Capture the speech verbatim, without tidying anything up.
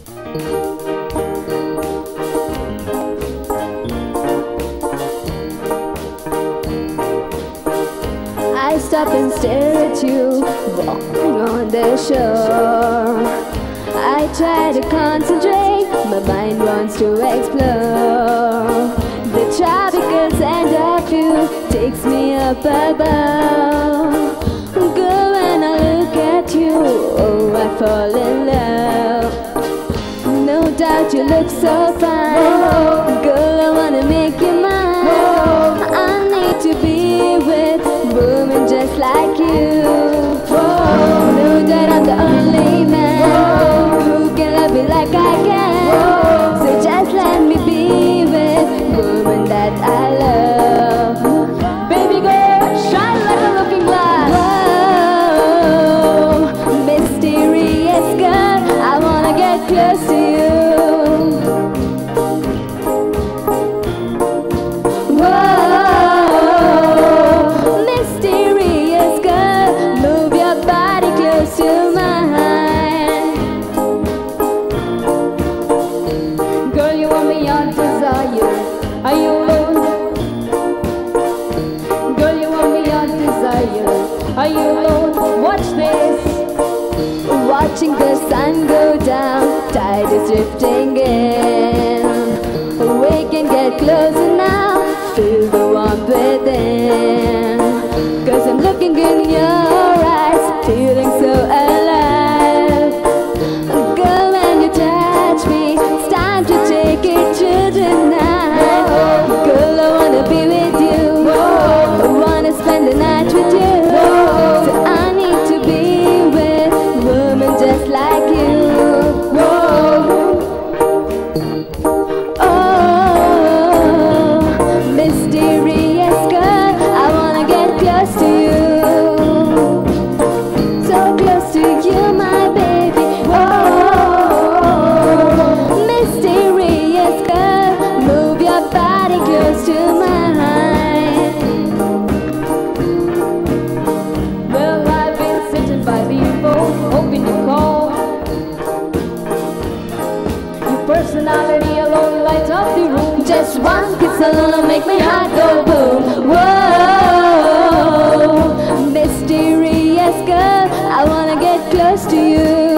I stop and stare at you, walking on the shore. I try to concentrate, my mind wants to explore. The tropical scent of you takes me up above. Girl, when I look at you, oh, I fall in love. No doubt you look so fine. Girl, I wanna make you mine. I need to be with women just like you. No doubt I'm the only man who can love you like I can. So just let me be with women that I love. Baby girl, shine like a looking glass. Whoa, mysterious girl, I wanna get close to you. Are you alone? Girl, you want me on desire. Are you alone? Watch this. Watching the sun go down, tide is drifting in. We can get closer now, feel the warmth within. Cause I'm looking in your eyes, feeling so alive. Girl, when you touch me, it's time to take it to the night. Girl, I wanna be with you, I wanna spend the night with you. So I need to be with women just like you. Oh, mysterious girl, I wanna get close to you. So close to you, my baby. Oh, mysterious girl, move your body close to mine. Well, I've been sitting by people, hoping you call. Your personality alone lights up the room. Just one kiss alone will make my heart go boom. Whoa, mysterious girl, I wanna get close to you.